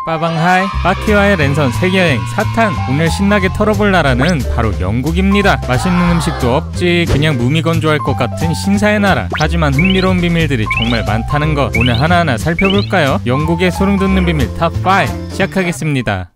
빠방하이, 바퀴와의 랜선 세계여행 4탄. 오늘 신나게 털어볼 나라는 바로 영국입니다. 맛있는 음식도 없지, 그냥 무미건조할 것 같은 신사의 나라. 하지만 흥미로운 비밀들이 정말 많다는 것 오늘 하나하나 살펴볼까요? 영국의 소름돋는 비밀 탑5 시작하겠습니다.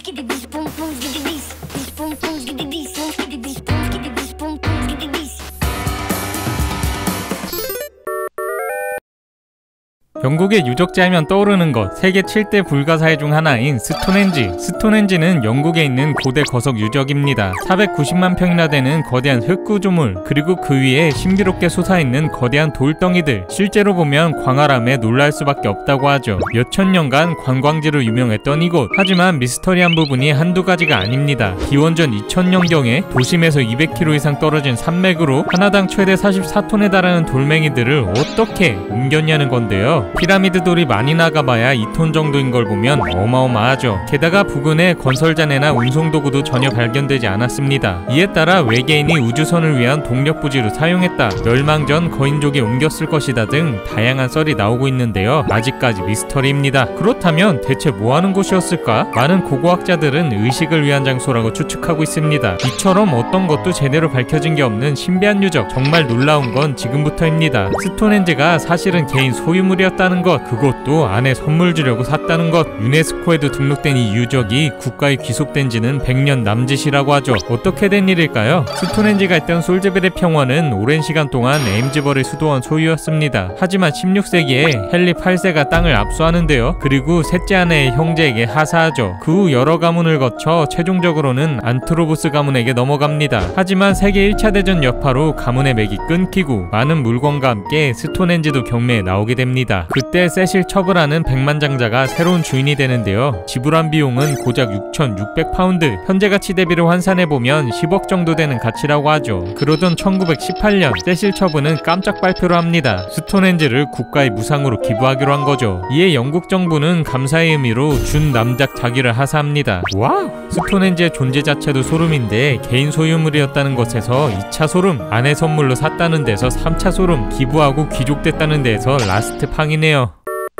영국의 유적지 하면 떠오르는 것, 세계 7대 불가사의 중 하나인 스톤헨지. 스톤헨지는 영국에 있는 고대 거석 유적입니다. 490만 평이나 되는 거대한 흙구조물, 그리고 그 위에 신비롭게 솟아있는 거대한 돌덩이들. 실제로 보면 광활함에 놀랄 수밖에 없다고 하죠. 몇천 년간 관광지로 유명했던 이곳. 하지만 미스터리한 부분이 한두 가지가 아닙니다. 기원전 2000년경에 도심에서 200km 이상 떨어진 산맥으로 하나당 최대 44톤에 달하는 돌멩이들을 어떻게 옮겼냐는 건데요. 피라미드 돌이 많이 나가봐야 2톤 정도인 걸 보면 어마어마하죠. 게다가 부근에 건설자재나 운송도구도 전혀 발견되지 않았습니다. 이에 따라 외계인이 우주선을 위한 동력부지로 사용했다, 멸망 전 거인족이 옮겼을 것이다 등 다양한 썰이 나오고 있는데요. 아직까지 미스터리입니다. 그렇다면 대체 뭐하는 곳이었을까? 많은 고고학자들은 의식을 위한 장소라고 추측하고 있습니다. 이처럼 어떤 것도 제대로 밝혀진 게 없는 신비한 유적. 정말 놀라운 건 지금부터입니다. 스톤헨지가 사실은 개인 소유물이었다는 것, 그것도 안에 선물 주려고 샀다는 것. 유네스코에도 등록된 이 유적이 국가에 귀속된 지는 100년 남짓이라고 하죠. 어떻게 된 일일까요? 스톤헨지가 있던 솔즈베리 평원은 오랜 시간 동안 에임즈버리 수도원 소유였습니다. 하지만 16세기에 헨리 8세가 땅을 압수하는데요. 그리고 셋째 아내의 형제에게 하사하죠. 그 후 여러 가문을 거쳐 최종적으로는 안트로부스 가문에게 넘어갑니다. 하지만 세계 1차 대전 여파로 가문의 맥이 끊기고 많은 물건과 함께 스톤헨지도 경매에 나오게 됩니다. 그때 세실 처브라는 백만장자가 새로운 주인이 되는데요. 지불한 비용은 고작 6,600파운드, 현재 가치 대비로 환산해보면 10억 정도 되는 가치라고 하죠. 그러던 1918년 세실 처브는 깜짝 발표를 합니다. 스톤헨지를 국가의 무상으로 기부하기로 한 거죠. 이에 영국 정부는 감사의 의미로 준 남작 자기를 하사합니다. 와우! 스톤헨지의 존재 자체도 소름인데 개인 소유물이었다는 것에서 2차 소름, 아내 선물로 샀다는 데서 3차 소름, 기부하고 귀족됐다는 데에서 라스트 팡이네요.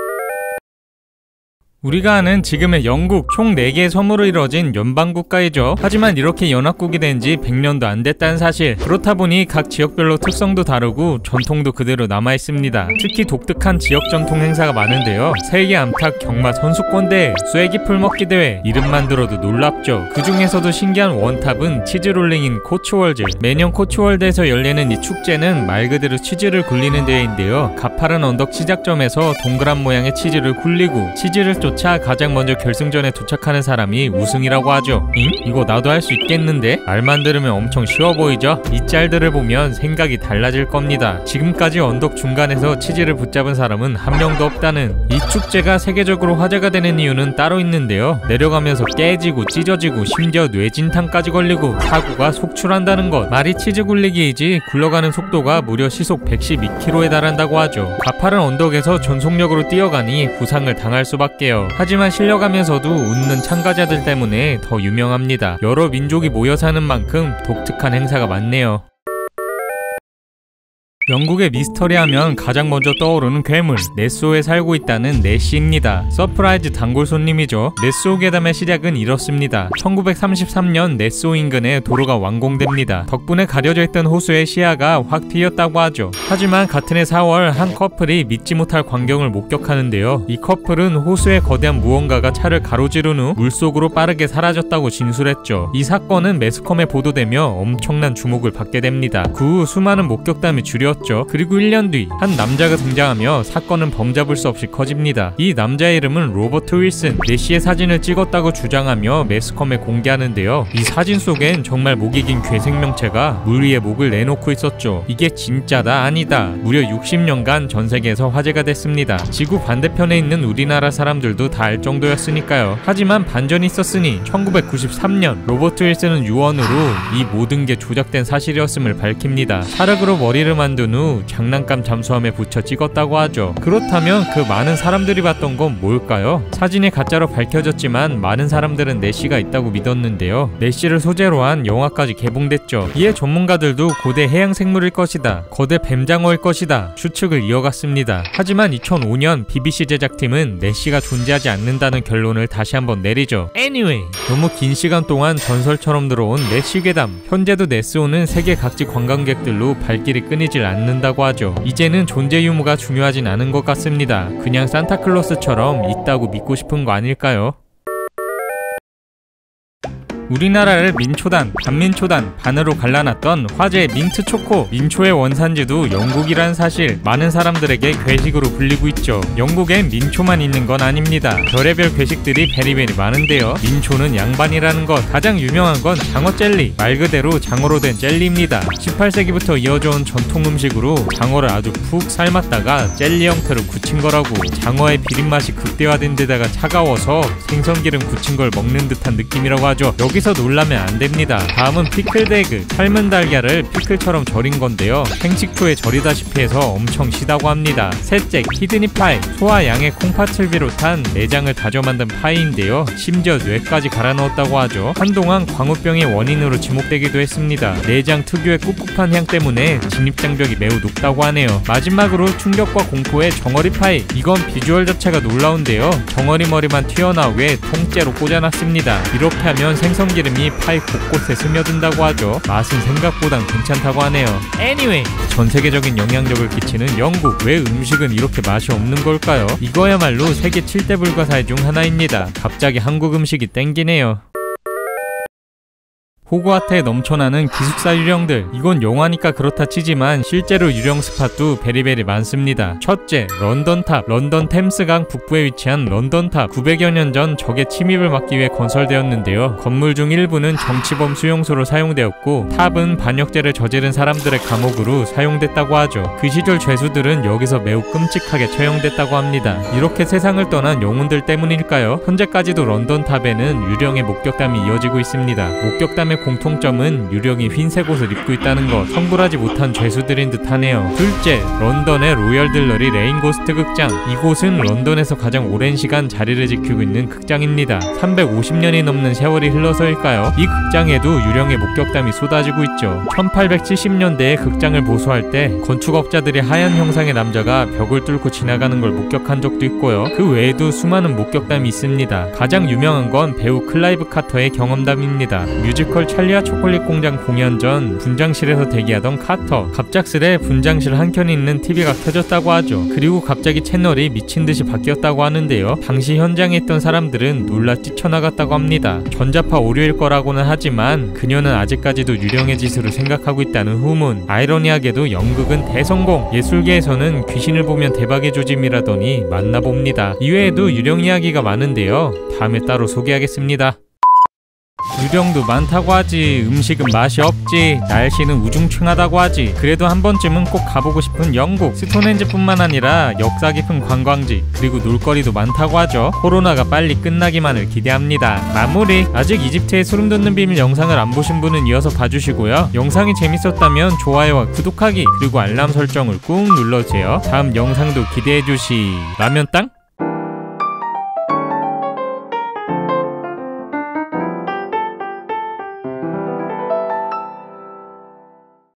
우리가 아는 지금의 영국, 총 4개의 섬으로 이루어진 연방국가이죠. 하지만 이렇게 연합국이 된 지 100년도 안 됐다는 사실. 그렇다 보니 각 지역별로 특성도 다르고 전통도 그대로 남아있습니다. 특히 독특한 지역 전통 행사가 많은데요. 세계 암탉 경마 선수권대회, 쐐기 풀먹기 대회, 이름만 들어도 놀랍죠. 그 중에서도 신기한 원탑은 치즈롤링인 코츠월드. 매년 코츠월드에서 열리는 이 축제는 말 그대로 치즈를 굴리는 대회인데요. 가파른 언덕 시작점에서 동그란 모양의 치즈를 굴리고 치즈를 쫓아 가장 먼저 결승전에 도착하는 사람이 우승이라고 하죠. 이거 나도 할 수 있겠는데? 말만 들으면 엄청 쉬워 보이죠? 이 짤들을 보면 생각이 달라질 겁니다. 지금까지 언덕 중간에서 치즈를 붙잡은 사람은 한 명도 없다는. 이 축제가 세계적으로 화제가 되는 이유는 따로 있는데요. 내려가면서 깨지고 찢어지고 심지어 뇌진탕까지 걸리고 사고가 속출한다는 것. 말이 치즈 굴리기이지 굴러가는 속도가 무려 시속 112km에 달한다고 하죠. 가파른 언덕에서 전속력으로 뛰어가니 부상을 당할 수밖에요. 하지만 실려가면서도 웃는 참가자들 때문에 더 유명합니다. 여러 민족이 모여 사는 만큼 독특한 행사가 많네요. 영국의 미스터리 하면 가장 먼저 떠오르는 괴물, 네스호에 살고 있다는 네시입니다. 서프라이즈 단골 손님이죠. 네스호 괴담의 시작은 이렇습니다. 1933년 네스호 인근에 도로가 완공됩니다. 덕분에 가려져 있던 호수의 시야가 확 트였다고 하죠. 하지만 같은 해 4월 한 커플이 믿지 못할 광경을 목격하는데요. 이 커플은 호수에 거대한 무언가가 차를 가로지른 후 물속으로 빠르게 사라졌다고 진술했죠. 이 사건은 매스컴에 보도되며 엄청난 주목을 받게 됩니다. 그 후 수많은 목격담이 줄였 그리고 1년 뒤 한 남자가 등장하며 사건은 범잡을 수 없이 커집니다. 이 남자의 이름은 로버트 윌슨. 네시의 사진을 찍었다고 주장하며 매스컴에 공개하는데요. 이 사진 속엔 정말 목이 긴 괴 생명체가 물 위에 목을 내놓고 있었죠. 이게 진짜다 아니다. 무려 60년간 전 세계에서 화제가 됐습니다. 지구 반대편에 있는 우리나라 사람들도 다 알 정도였으니까요. 하지만 반전이 있었으니 1993년 로버트 윌슨은 유언으로 이 모든 게 조작된 사실이었음을 밝힙니다. 샤르그로 머리를 만든 만든 후 장난감 잠수함에 붙여 찍었다고 하죠. 그렇다면 그 많은 사람들이 봤던 건 뭘까요? 사진이 가짜로 밝혀졌지만 많은 사람들은 내시가 있다고 믿었는데요. 내시를 소재로 한 영화까지 개봉됐죠. 이에 전문가들도 고대 해양 생물일 것이다, 거대 뱀장어일 것이다 추측을 이어갔습니다. 하지만 2005년 BBC 제작팀은 내시가 존재하지 않는다는 결론을 다시 한번 내리죠. Anyway, 너무 긴 시간 동안 전설처럼 들어온 내시 괴담. 현재도 네스호는 세계 각지 관광객들로 발길이 끊이질 않는다고 하죠. 이제는 존재 유무가 중요하진 않은 것 같습니다. 그냥 산타클로스처럼 있다고 믿고 싶은 거 아닐까요? 우리나라를 민초단, 반민초단, 반으로 갈라놨던 화제의 민트초코. 민초의 원산지도 영국이란 사실 많은 사람들에게 괴식으로 불리고 있죠. 영국엔 민초만 있는 건 아닙니다. 별의별 괴식들이 베리베리 많은데요. 민초는 양반이라는 것. 가장 유명한 건 장어 젤리. 말 그대로 장어로 된 젤리입니다. 18세기부터 이어져온 전통 음식으로 장어를 아주 푹 삶았다가 젤리 형태로 굳힌 거라고. 장어의 비린맛이 극대화된 데다가 차가워서 생선기름 굳힌 걸 먹는 듯한 느낌이라고 하죠. 여기서 놀라면 안 됩니다. 다음은 피클드에그. 삶은 달걀을 피클처럼 절인 건데요. 생식초에 절이다시피 해서 엄청 시다고 합니다. 셋째, 키드니 파이. 소와 양의 콩팥을 비롯한 내장을 다져 만든 파이인데요. 심지어 뇌까지 갈아 넣었다고 하죠. 한동안 광우병의 원인으로 지목되기도 했습니다. 내장 특유의 꿉꿉한 향 때문에 진입장벽이 매우 높다고 하네요. 마지막으로 충격과 공포의 정어리 파이. 이건 비주얼 자체가 놀라운데요. 정어리 머리만 튀어나온 후에 통째로 꽂아놨습니다. 이렇게 하면 생선기름이 파이 곳곳에 스며든다고 하죠. 맛은 생각보단 괜찮다고 하네요. Anyway, 전세계적인 영향력을 끼치는 영국. 왜 음식은 이렇게 맛이 없는 걸까요? 이거야말로 세계 7대 불가사의 중 하나입니다. 갑자기 한국 음식이 땡기네요. 호그와트에 넘쳐나는 기숙사 유령들. 이건 영화니까 그렇다 치지만 실제로 유령 스팟도 베리베리 많습니다. 첫째, 런던탑. 런던 템스강 북부에 위치한 런던탑. 900여 년 전 적의 침입을 막기 위해 건설되었는데요. 건물 중 일부는 정치범 수용소로 사용되었고 탑은 반역죄를 저지른 사람들의 감옥으로 사용됐다고 하죠. 그 시절 죄수들은 여기서 매우 끔찍하게 처형됐다고 합니다. 이렇게 세상을 떠난 영혼들 때문일까요? 현재까지도 런던탑에는 유령의 목격담이 이어지고 있습니다. 목격담의 공통점은 유령이 흰색 옷을 입고 있다는 것. 성불하지 못한 죄수들인 듯 하네요. 둘째, 런던의 로열 들러리 레인고스트 극장. 이곳은 런던에서 가장 오랜 시간 자리를 지키고 있는 극장입니다. 350년이 넘는 세월이 흘러서일까요? 이 극장에도 유령의 목격담이 쏟아지고 있죠. 1870년대에 극장을 보수할 때 건축업자들이 하얀 형상의 남자가 벽을 뚫고 지나가는 걸 목격한 적도 있고요. 그 외에도 수많은 목격담이 있습니다. 가장 유명한 건 배우 클라이브 카터의 경험담입니다. 뮤지컬 찰리와 초콜릿 공장 공연 전 분장실에서 대기하던 카터. 갑작스레 분장실 한켠에 있는 TV가 켜졌다고 하죠. 그리고 갑자기 채널이 미친듯이 바뀌었다고 하는데요. 당시 현장에 있던 사람들은 놀라 뛰쳐나갔다고 합니다. 전자파 오류일 거라고는 하지만 그녀는 아직까지도 유령의 짓으로 생각하고 있다는 후문. 아이러니하게도 연극은 대성공. 예술계에서는 귀신을 보면 대박의 조짐이라더니 만나봅니다. 이외에도 유령 이야기가 많은데요. 다음에 따로 소개하겠습니다. 유령도 많다고 하지, 음식은 맛이 없지, 날씨는 우중충하다고 하지. 그래도 한 번쯤은 꼭 가보고 싶은 영국. 스톤헨지뿐만 아니라 역사 깊은 관광지 그리고 놀거리도 많다고 하죠. 코로나가 빨리 끝나기만을 기대합니다. 마무리. 아직 이집트의 소름돋는 비밀 영상을 안 보신 분은 이어서 봐주시고요. 영상이 재밌었다면 좋아요와 구독하기 그리고 알람 설정을 꾹 눌러주세요. 다음 영상도 기대해주시. 라면땅?